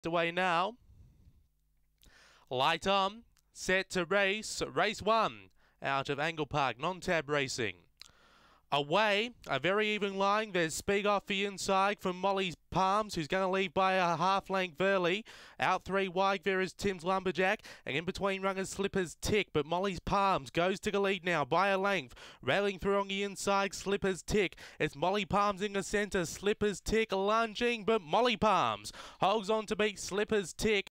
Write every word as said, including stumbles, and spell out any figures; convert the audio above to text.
Away now. Light on, set to race, race one out of AnglePark non-tab racing. Away, a very even line. There's speed off the inside from Molly's Palms, who's going to leave by a half length early. Out three wide, there is Tim's Lumberjack, and in between runners Slippers Tick, but Molly's Palms goes to the lead now by a length. Railing through on the inside, Slippers Tick. It's Molly Palms in the centre, Slippers Tick lunging, but Molly Palms holds on to beat Slippers Tick.